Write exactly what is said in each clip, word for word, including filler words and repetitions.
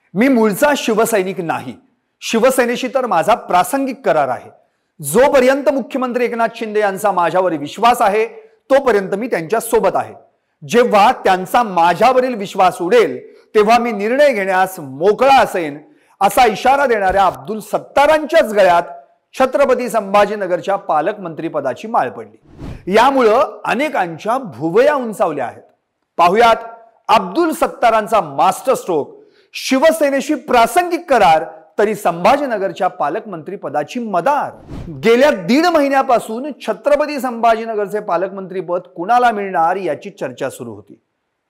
मी मूळचा शिवसैनिक नाही, शिवसेनेशी तर माझा प्रासंगिक करार आहे। जोपर्यंत मुख्यमंत्री एकनाथ शिंदे यांचा माझ्यावर विश्वास आहे तोपर्यंत मी त्यांच्या सोबत आहे। जेव्हा त्यांचा माझ्यावरील विश्वास उडेल तेव्हा मी निर्णय घेण्यास मोकळा असेन, असा इशारा देणाऱ्या अब्दुल सत्तारांच्याच गळ्यात छत्रपती संभाजीनगरच्या पालकमंत्री पदाची माळ पडली। यामुळे अनेकांच्या भुवया उंचावल्या आहेत। पाहुयात अब्दुल सत्तारांचा मास्टर स्ट्रोक, शिवसेनेशी प्रासंगिक करार तरी संभाजीनगरच्या पालकमंत्री पदाची मदार। गेल्या दीड महिन्यापासून छत्रपती संभाजीनगरचे पालकमंत्री पद कुणाला मिळणार याची चर्चा सुरू होती।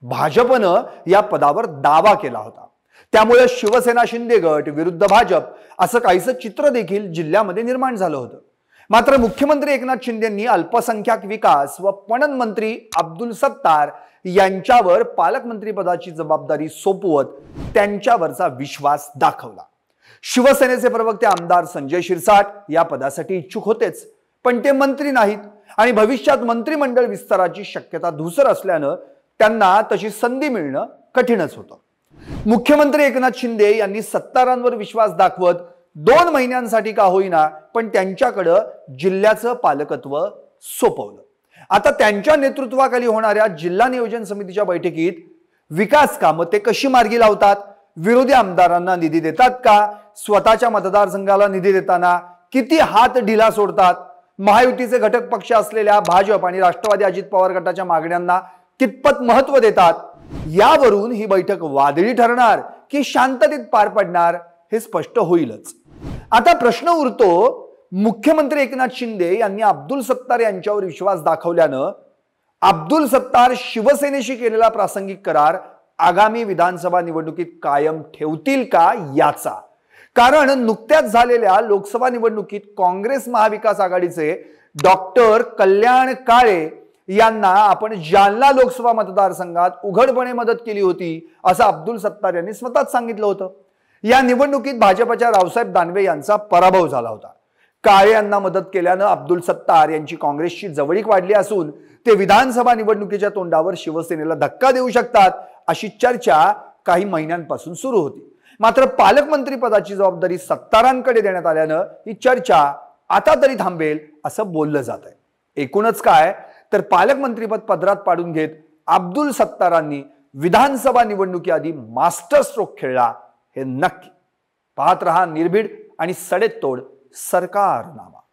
भाजपनं या पदावर दावा केला होता, त्यामुळे शिवसेना शिंदे गट विरुद्ध भाजप असं काहीसं चित्र देखील जिल्ह्यामध्ये निर्माण झालं होतं। मात्र मुख्यमंत्री एकनाथ शिंदेंनी अल्पसंख्याक विकास व पणन मंत्री अब्दुल सत्तार यांच्यावर पालकमंत्री पदाची जबाबदारी सोपवत त्यांच्यावरचा विश्वास दाखवला। शिवसेनेचे प्रवक्ते आमदार संजय शिरसाट या पदासाठी इच्छुक होतेच, पण ते मंत्री नाहीत आणि भविष्यात मंत्रिमंडळ विस्ताराची शक्यता धुसर असल्यानं त्यांना तशी संधी मिळणं कठीणच होतं। मुख्यमंत्री एकनाथ शिंदे यांनी सत्तारांवर विश्वास दाखवत दोन महिन्यांसाठी का होईना पण त्यांच्याकडे जिल्ह्याचं पालकत्व सोपवलं। आता त्यांच्या नेतृत्वाखाली होणाऱ्या जिल्हा नियोजन समितीच्या बैठकीत विकास कामं ते कशी मार्गी लावतात, विरोधी आमदारांना निधी देतात का, स्वतःच्या मतदारसंघाला निधी देताना किती हात ढिला सोडतात, महायुतीचे घटक पक्ष असलेल्या भाजप आणि राष्ट्रवादी अजित पवार गटाच्या मागण्यांना कितपत महत्त्व देतात, यावरून ही बैठक वादळी ठरणार की शांततेत पार पडणार हे स्पष्ट होईलच। आता प्रश्न उरतो, मुख्यमंत्री एकनाथ शिंदे यांनी अब्दुल सत्तार यांच्यावर विश्वास दाखवल्यानं अब्दुल सत्तार शिवसेनेशी केलेला प्रासंगिक करार आगामी विधानसभा निवडणुकीत कायम ठेवतील का याचा। कारण नुकत्याच झालेल्या लोकसभा निवडणुकीत काँग्रेस महाविकास आघाडीचे डॉक्टर कल्याण काळे यांना आपण जालना लोकसभा मतदारसंघात उघडपणे मदत केली होती असं अब्दुल सत्तार यांनी स्वतःच सांगितलं होतं। या निवडणुकीत भाजपच्या रावसाहेब दानवे यांचा पराभव झाला होता। काळे यांना मदत केल्यानं अब्दुल सत्तार यांची काँग्रेसची जवळीक वाढली असून ते विधानसभा निवडणुकीच्या तोंडावर शिवसेनेला धक्का देऊ शकतात अशी चर्चा काही महिन्यांपासून सुरू होती। मात्र पालकमंत्री पदाची जबाबदारी सत्तारांकडे देण्यात आल्यानं ही चर्चा आता तरी थांबेल असं बोललं जात आहे। एकूणच काय तर पालकमंत्रीपद पदरात पाडून घेत अब्दुल सत्तारांनी विधानसभा निवडणुकीआधी मास्टर स्ट्रोक खेळला हे नक्की। पाहत रहा निर्भीड आणि सडेतोड सरकारनामा।